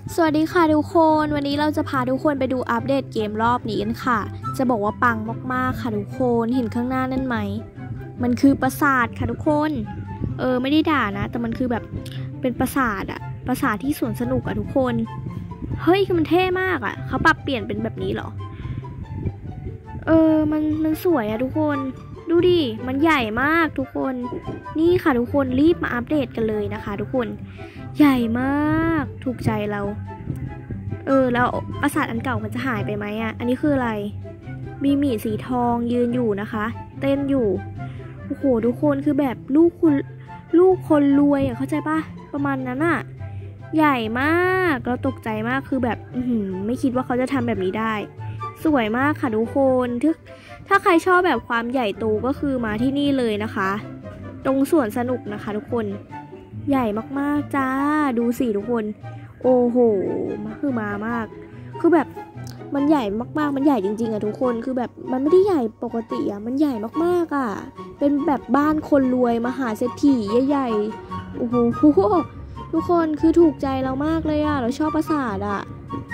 สวัสดีค่ะทุกคนวันนี้เราจะพาทุกคนไปดูอัปเดตเกมรอบนี้กันค่ะจะบอกว่าปังมากๆค่ะทุกคนเห็นข้างหน้านั่นไหมมันคือปราสาทค่ะทุกคนไม่ได้ด่านะแต่มันคือแบบเป็นปราสาทอะปราสาทที่สวนสนุกอะทุกคนเฮ้ยมันเท่มากอะเขาปรับเปลี่ยนเป็นแบบนี้เหรอมันสวยอะทุกคนดูดิมันใหญ่มากทุกคนนี่ค่ะทุกคนรีบมาอัปเดตกันเลยนะคะทุกคนใหญ่มากถูกใจเราแล้วปราสาทอันเก่ามันจะหายไปไหมอ่ะอันนี้คืออะไรมีหมีสีทองยืนอยู่นะคะเต้นอยู่โอ้โหทุกคนคือแบบลูกคนรวยอ่ะเข้าใจปะประมาณนั้นอ่ะใหญ่มากเราตกใจมากคือแบบไม่คิดว่าเขาจะทำแบบนี้ได้สวยมากค่ะทุกคนถ้าใครชอบแบบความใหญ่โตก็คือมาที่นี่เลยนะคะตรงสวนสนุกนะคะทุกคนใหญ่มากๆจ้าดูสิทุกคนโอ้โหคือมามากคือแบบมันใหญ่มากๆมันใหญ่จริงๆอะทุกคนคือแบบมันไม่ได้ใหญ่ปกติอะมันใหญ่มากๆอะเป็นแบบบ้านคนรวยมหาเศรษฐีใหญ่ๆโอ้โหทุกคนคือถูกใจเรามากเลยอะเราชอบปราสาทอะ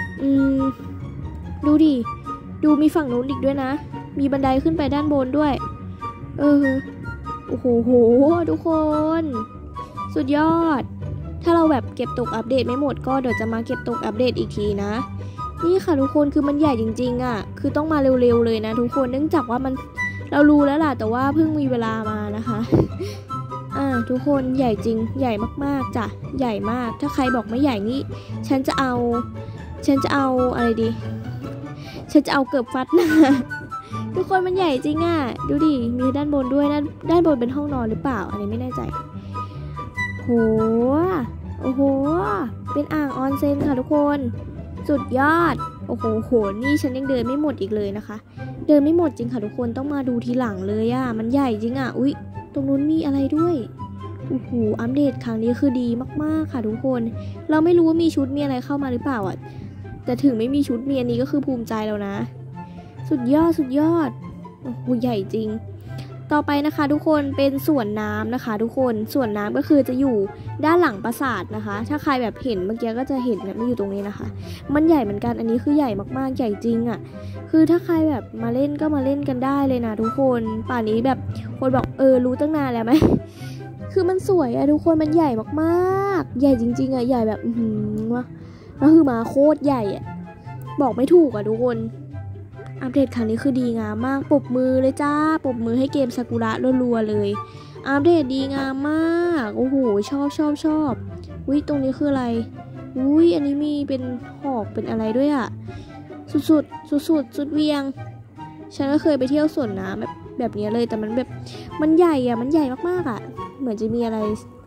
ดูดิดูมีฝั่งนู้นอีกด้วยนะมีบันไดขึ้นไปด้านบนด้วยโอ้โหทุกคนสุดยอดถ้าเราแบบเก็บตกอัปเดตไม่หมดก็เดี๋ยวจะมาเก็บตกอัปเดตอีกทีนะนี่ค่ะทุกคนคือมันใหญ่จริงๆอ่ะคือต้องมาเร็วๆเลยนะทุกคนเนื่องจากว่าเรารู้แล้วล่ะแต่ว่าเพิ่งมีเวลามานะคะทุกคนใหญ่จริงใหญ่มากๆจ้ะใหญ่มากถ้าใครบอกไม่ใหญ่นี่ฉันจะเอาอะไรดีฉันจะเอาเกือบฟัดนะทุกคนมันใหญ่จริงอ่ะดูดิมีด้านบนด้วยนะด้านบนเป็นห้องนอนหรือเปล่าอันนี้ไม่แน่ใจโอ้โหเป็นอ่างออนเซ็นค่ะทุกคนสุดยอดโอ้โหนี่ฉันยังเดินไม่หมดอีกเลยนะคะเดินไม่หมดจริงค่ะทุกคนต้องมาดูทีหลังเลยอ่ะมันใหญ่จริงอ่ะอุ๊ยตรงนู้นมีอะไรด้วยโอ้โหอัปเดตครั้งนี้คือดีมากๆค่ะทุกคนเราไม่รู้ว่ามีชุดมีอะไรเข้ามาหรือเปล่าอ่ะแต่ถึงไม่มีชุดมีอันนี้ก็คือภูมิใจแล้วนะสุดยอดโอ้โหใหญ่จริงต่อไปนะคะทุกคนเป็นสวนน้ำนะคะทุกคนสวนน้ำก็คือจะอยู่ด้านหลังปราสาทนะคะถ้าใครแบบเห็นเมื่อกี้ก็จะเห็นมันอยู่ตรงนี้นะคะมันใหญ่เหมือนกันอันนี้คือใหญ่มากๆใหญ่จริงอ่ะคือถ้าใครแบบมาเล่นก็มาเล่นกันได้เลยนะทุกคนป่านนี้แบบคนบอกรู้ตั้งนานแล้วไหมคือมันสวยอะทุกคนมันใหญ่มากๆใหญ่จริงๆอะใหญ่แบบวะแล้วคือมาโคตรใหญ่อะบอกไม่ถูกอะทุกคนอัปเดตครั้งนี้คือดีงามมากปรบมือเลยจ้าปรบมือให้เกมซากุระรัวๆเลยอัปเดตดีงามมากโอ้โหชอบอุ้ยตรงนี้คืออะไรอุ้ยอันนี้มีเป็นหอกเป็นอะไรด้วยอะสุดเวียงฉันก็เคยไปเที่ยวสวนน้ำแบบนี้เลยแต่มันแบบมันใหญ่อะมันใหญ่มากๆอะเหมือนจะมีอะไร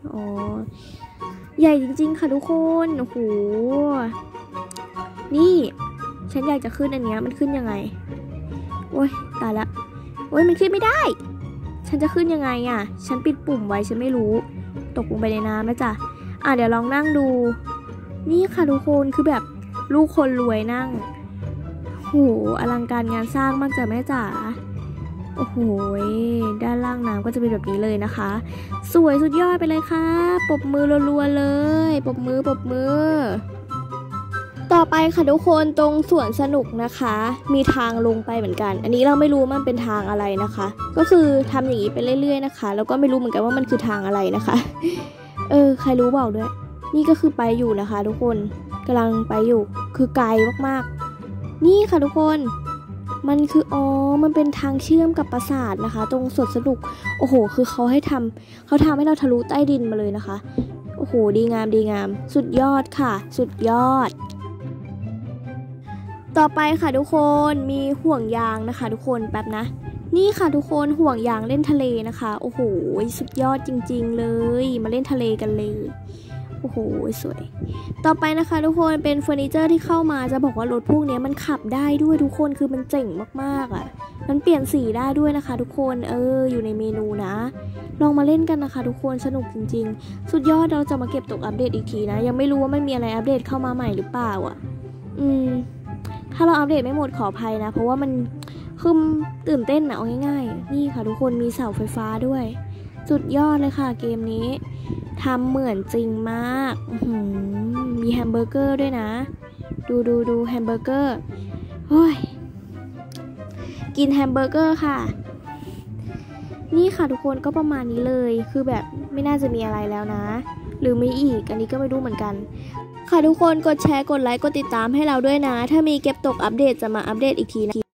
ใหญ่จริงๆค่ะทุกคนโอ้โหนี่ฉันอยากจะขึ้นอันเนี้ยมันขึ้นยังไงโอ้ยตายละโอ้ยมันขึ้นไม่ได้ฉันจะขึ้นยังไงอ่ะฉันปิดปุ่มไว้ฉันไม่รู้ตกลงไปในน้ำนะจ๊ะเดี๋ยวลองนั่งดูนี่ค่ะทุกคนคือแบบลูกคนรวยนั่งโหอลังการงานสร้างมากจ้ะแม่จ๋าโอ้โหด้านล่างน้ำก็จะเป็นแบบนี้เลยนะคะสวยสุดยอดไปเลยค่ะปรบมือรัวๆเลยปรบมือต่อไปค่ะทุกคนตรงสวนสนุกนะคะมีทางลงไปเหมือนกันอันนี้เราไม่รู้มันเป็นทางอะไรนะคะก็คือทำอย่างนี้ไปเรื่อยๆนะคะแล้วก็ไม่รู้เหมือนกันว่ามันคือทางอะไรนะคะใครรู้บอกด้วยนี่ก็คือไปอยู่นะคะทุกคนกำลังไปอยู่คือไกลมากๆนี่ค่ะทุกคนมันคือมันเป็นทางเชื่อมกับปราสาทนะคะตรงสวนสนุกโอ้โหคือเขาทำให้เราทะลุใต้ดินมาเลยนะคะโอ้โหดีงามสุดยอดค่ะสุดยอดต่อไปค่ะทุกคนมีห่วงยางนะคะทุกคนแป๊บนะนี่ค่ะทุกคนห่วงยางเล่นทะเลนะคะโอ้โหสุดยอดจริงๆเลยมาเล่นทะเลกันเลยโอ้โหสวยต่อไปนะคะทุกคนเป็นเฟอร์นิเจอร์ที่เข้ามาจะบอกว่ารถพวกนี้มันขับได้ด้วยทุกคนคือมันเจ๋งมากๆอ่ะมันเปลี่ยนสีได้ด้วยนะคะทุกคนอยู่ในเมนูนะลองมาเล่นกันนะคะทุกคนสนุกจริงๆสุดยอดเราจะมาเก็บตกอัปเดตอีกทีนะยังไม่รู้ว่ามันมีอะไรอัปเดตเข้ามาใหม่หรือเปล่าอ่ะถ้าเราอัปเดตไม่หมดขออภัยนะเพราะว่ามันคือตื่นเต้นนะเอาง่ายๆนี่ค่ะทุกคนมีเสาไฟฟ้าด้วยสุดยอดเลยค่ะเกมนี้ทำเหมือนจริงมากมีแฮมเบอร์เกอร์ด้วยนะดูแฮมเบอร์เกอร์โอ้ยกินแฮมเบอร์เกอร์ค่ะนี่ค่ะทุกคนก็ประมาณนี้เลยคือแบบไม่น่าจะมีอะไรแล้วนะหรือมีอีกอันนี้ก็ไม่รู้เหมือนกันค่ะทุกคนกดแชร์กดไลค์กดติดตามให้เราด้วยนะถ้ามีเก็บตกอัปเดตจะมาอัปเดตอีกทีนะ